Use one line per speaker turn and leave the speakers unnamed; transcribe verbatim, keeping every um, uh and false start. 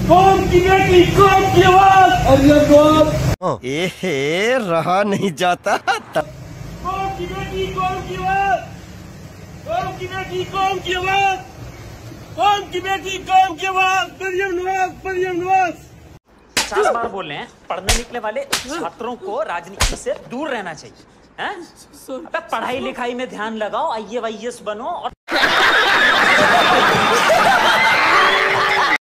कौन की बेटी, कौन की आवाज,
अरे ए रहा नहीं जाता।
कौन की बेटी, कौन की आवाज, कौन की बेटी, कौन की आवाज, कौन की बेटी, कौन की आवाज, मरियम नवाज, मरियम नवाज।
पचास बार बोल रहे हैं, पढ़ने निकले वाले छात्रों को राजनीति से दूर रहना चाहिए हैं? अबे पढ़ाई लिखाई में ध्यान लगाओ, आई ए एस बनो और